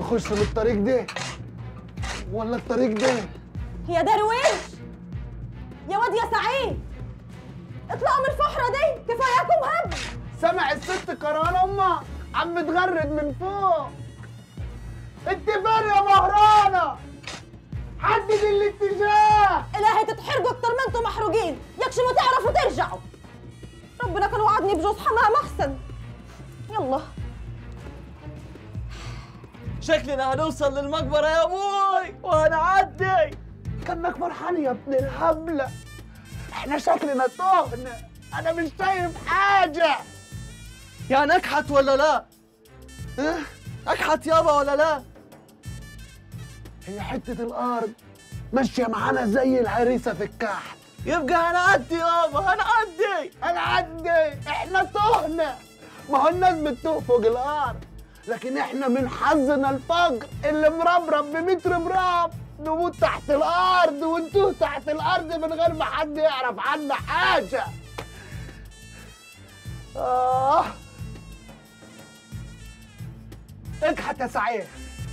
نخش من الطريق ده ولا الطريق ده؟ يا درويش يا واد يا سعيد، اطلعوا من الفحرة دي، كفاياكم هب. سمع الست كرهان امك عم بتغرد من فوق. انت فين يا مهرانة؟ حدد الاتجاه. الهي تتحرقوا اكتر ما انتم محروقين، يكش ما تعرفوا ترجعوا. ربنا كان وعدني بجوز حمام احسن. يلا شكلنا هنوصل للمقبرة يا ابوي وهنعدي. كانك فرحان يا ابن الهبلة. احنا شكلنا تهنا، انا مش شايف حاجة. يعني اكحت ولا لا؟ اه؟ اكحت يابا ولا لا؟ هي حتة الارض ماشية معانا زي الهريسة في الكحل. يبقى هنعدي يابا، هنعدي. احنا تهنا. ما هو الناس بتتوه فوق الارض، لكن احنا من حظنا الفقر اللي مربرب بمتر مراب نموت تحت الارض ونتوه تحت الارض من غير ما حد يعرف عنا حاجه. اكحت يا سعيد.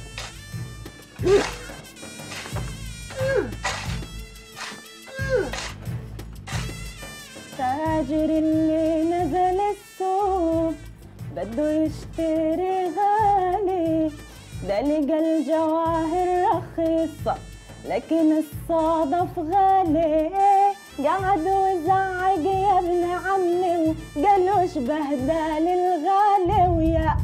تاجر اللي نزل السوق بده يشتري غالي، ده لقى الجواهر رخيصة لكن الصادف غالي. قعد وزعق يا ابن عمي وقالوا اشبه دال الغالي. ويا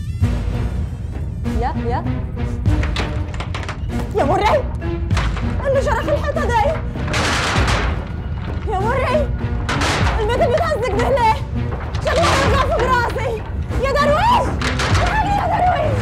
يا مرعي اللي شرخ الحيطة دي. يا مرعي البيت بيتهزق ده ليه؟ شكله هيوقع فوق راسي. يا درويش الحقني يا درويش.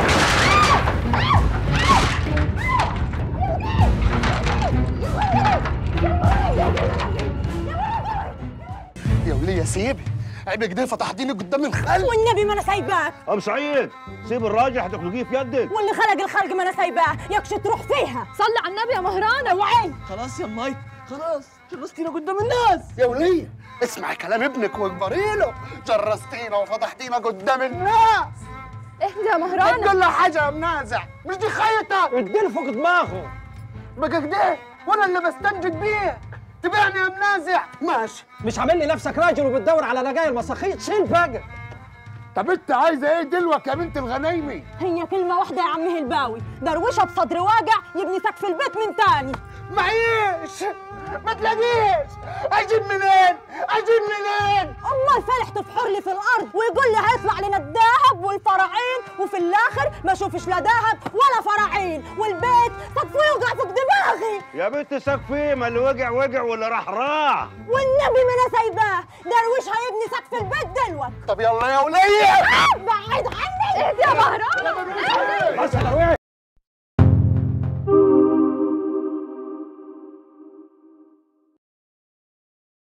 يا وليه سيبي، عيب كده فتحتيني قدام الخلق. والنبي ما انا سايباك. ام سعيد سيب الراجل هتخلقيه في يدك. واللي خلق الخلق ما انا سايباه، يكش تروح فيها. صلي على النبي يا مهرانه. وعين خلاص يا ماي، خلاص جرستينا قدام الناس. يا وليه اسمعي كلام ابنك واكبري له. جرستينا وفضحتينا قدام الناس. اهدي يا مهرانه. كل حاجه يا منازع، مش دي خيطه. اديله فوق دماغه. بقى كده وانا اللي بستنجد بيك تبيعني يا منازع. ماشي، مش عامل لي نفسك راجل وبتدور على لقايا المساخيط. شيل بقى. طب انت عايزه ايه دلوك يا بنت الغنايمي؟ هي كلمه واحده يا عمي الباوي، دروشه بصدر واجع يبني سقف البيت من تاني. معيش ما تلاقيش. اجيب منين؟ امال فالح تفحر لي في الارض ويقول لي هيطلع لنا الذهب والفراعين، وفي الاخر ما اشوفش لا ذهب ولا فراعين، والبيت سقفه يوقع فوق دماغي. يا بنت سقفي، ما اللي وقع واللي راح. والنبي ما انا سايباه، درويش هيبني سقف البيت دلوقتي. طب يلا يا وليه. بعيد عني. اهدي يا مهرانه. بس يا درويش